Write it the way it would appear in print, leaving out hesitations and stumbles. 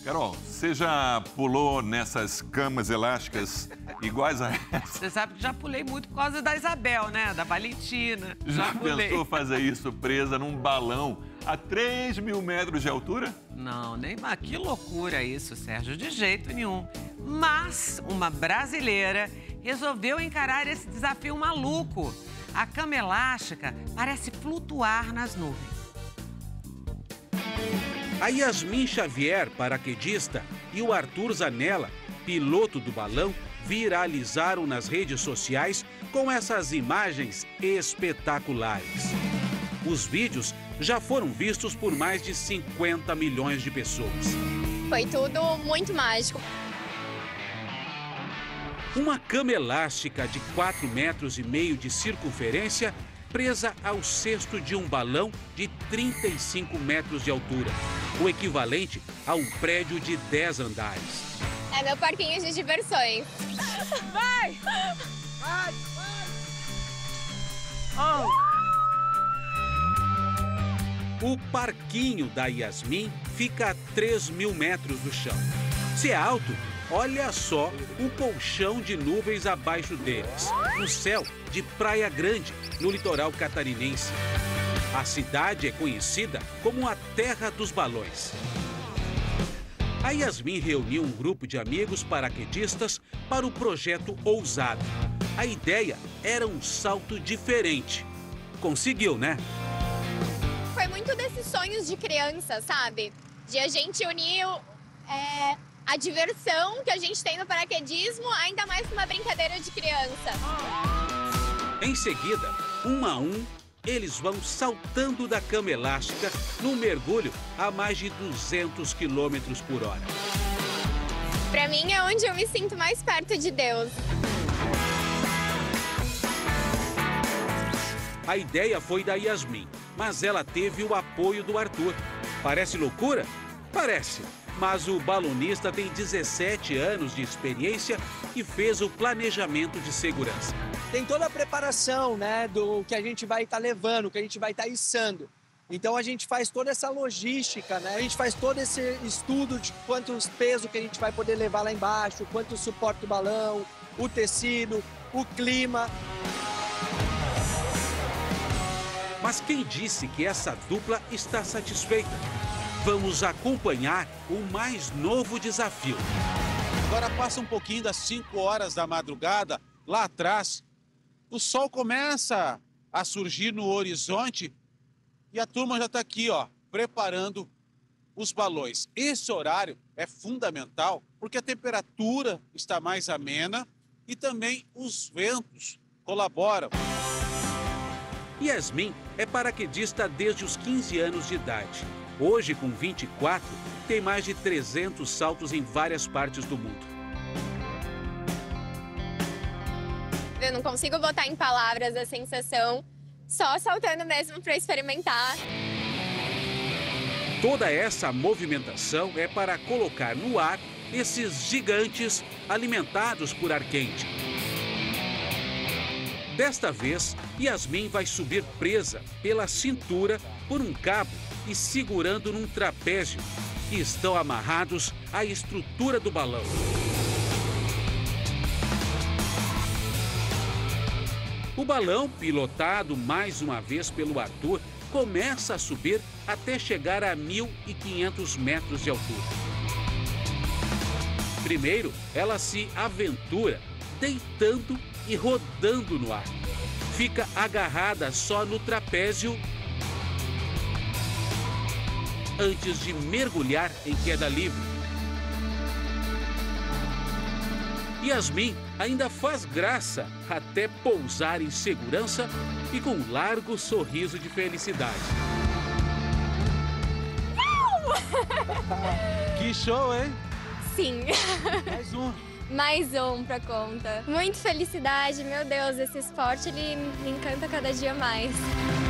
Carol, você já pulou nessas camas elásticas iguais a essa? Você sabe que já pulei muito por causa da Isabel, né? Da Valentina. Já pulei. pensou fazer isso presa num balão a 3.000 metros de altura? Não, nem mas que loucura isso, Sérgio, de jeito nenhum. Mas uma brasileira resolveu encarar esse desafio maluco. A cama elástica parece flutuar nas nuvens. A Yasmin Xavier, paraquedista, e o Arthur Zanella, piloto do balão, viralizaram nas redes sociais com essas imagens espetaculares. Os vídeos já foram vistos por mais de 50 milhões de pessoas. Foi tudo muito mágico. Uma cama elástica de 4,5 metros de circunferência presa ao cesto de um balão de 35 metros de altura, o equivalente a um prédio de 10 andares. É meu parquinho de diversões. Vai! Vai! Oh. O parquinho da Yasmin fica a 3.000 metros do chão. Se é alto, olha só o colchão de nuvens abaixo deles. Um céu de Praia Grande, no litoral catarinense. A cidade é conhecida como a Terra dos Balões. A Yasmin reuniu um grupo de amigos paraquedistas para o projeto Ousado. A ideia era um salto diferente. Conseguiu, né? Foi muito desses sonhos de criança, sabe? De a gente unir a diversão que a gente tem no paraquedismo, ainda mais numa brincadeira de criança. Em seguida, um a um, eles vão saltando da cama elástica num mergulho a mais de 200 km por hora. Pra mim é onde eu me sinto mais perto de Deus. A ideia foi da Yasmin, mas ela teve o apoio do Arthur. Parece loucura? Parece. Mas o balonista tem 17 anos de experiência e fez o planejamento de segurança. Tem toda a preparação, né, do que a gente vai estar levando, que a gente vai estar içando. Então a gente faz toda essa logística, né? A gente faz todo esse estudo de quantos pesos que a gente vai poder levar lá embaixo, quanto suporta o balão, o tecido, o clima. Mas quem disse que essa dupla está satisfeita? Vamos acompanhar o mais novo desafio. Agora passa um pouquinho das 5 horas da madrugada, lá atrás, o sol começa a surgir no horizonte e a turma já está aqui, ó, preparando os balões. Esse horário é fundamental porque a temperatura está mais amena e também os ventos colaboram. Yasmin é paraquedista desde os 15 anos de idade. Hoje, com 24, tem mais de 300 saltos em várias partes do mundo. Eu não consigo botar em palavras a sensação, só saltando mesmo para experimentar. Toda essa movimentação é para colocar no ar esses gigantes alimentados por ar quente. Desta vez, Yasmin vai subir presa pela cintura por um cabo e segurando num trapézio, que estão amarrados à estrutura do balão. O balão, pilotado mais uma vez pelo Arthur, começa a subir até chegar a 1.500 metros de altura. Primeiro, ela se aventura, deitando e rodando no ar. Fica agarrada só no trapézio antes de mergulhar em queda livre. Yasmin ainda faz graça até pousar em segurança e com um largo sorriso de felicidade. Que show, hein? Sim. Mais um. Mais um pra conta. Muita felicidade, meu Deus, esse esporte ele me encanta cada dia mais.